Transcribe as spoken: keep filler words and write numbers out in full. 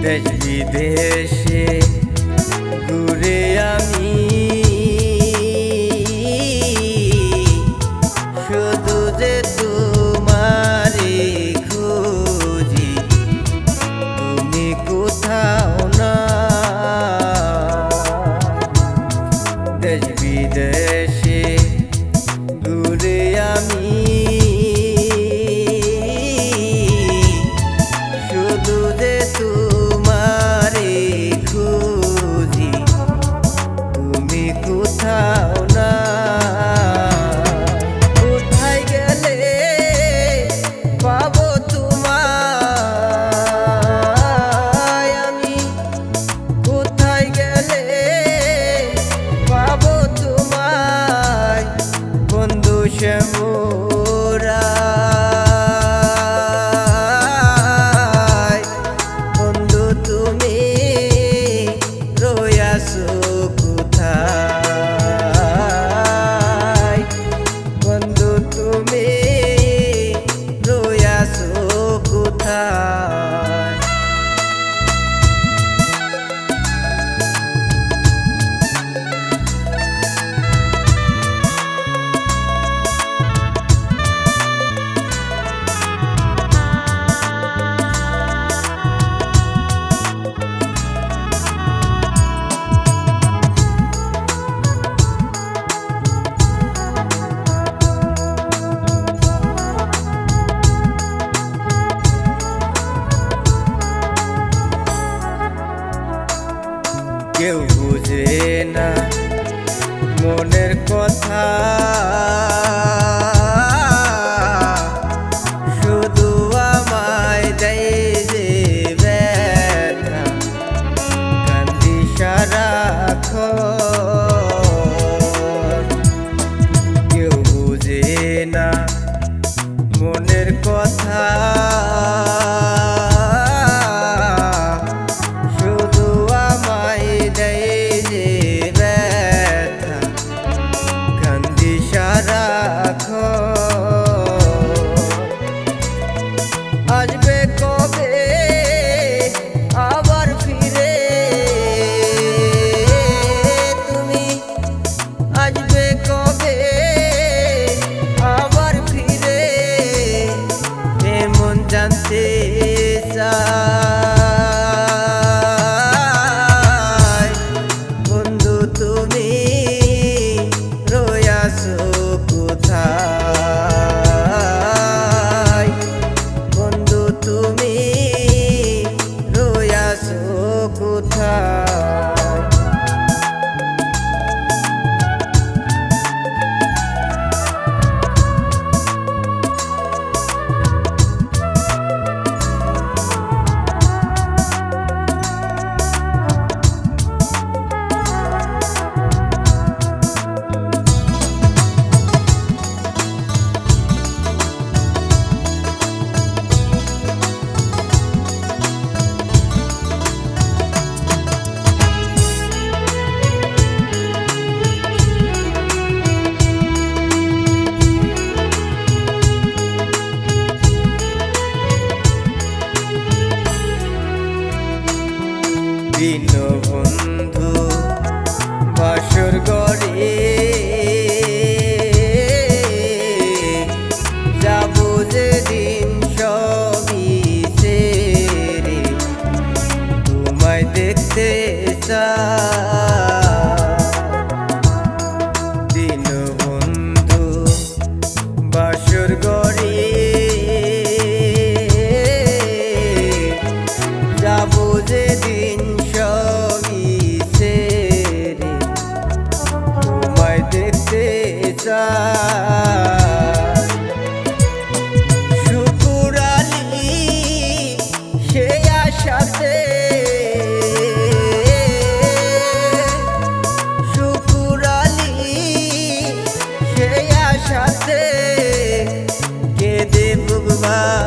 দেশ বিদেশে ঘুরে আমি শুধু যে তোমারে খুঁজি, তুমি কোথাও না। দেশ বিদেশে ঘুরে আমি শুধু যে তোমারে খুঁজি, তুমি কোথাও না। কোথায় গেলে পাবো তোমায় আমি, কোথায় গেলে পাবো তোমায় বন্ধু শ্যামরা। বন্ধু তুমি রয়াছো কোথায়, বন্ধু তুমি রয়াছো কোথায়। কেউ বুঝে না মনের কথা, শুধু আমায় দেয় যে ব্যথা, কান্দি সারাক্ষণ। কেউ বুঝে না মনের কথা, আসবে কবে আবার ফিরে তুমি, আসবে কবে আবার ফিরে, এমন জানতে চাই। বন্ধু তুমি রয়াছো কোথায়, বন্ধু তুমি রয়াছো কোথায়। দীনবন্ধু বাসর ঘরে যাবো যেদিন সবই ছেড়ে, তোমায় দেখতে চাই। দীনবন্ধু বাসর ঘরে যাবো যেদিন দেখতে চাই। শুকুর আলী সে আশাতে, শুকুর আলী সে আশাতে কেঁদে বুক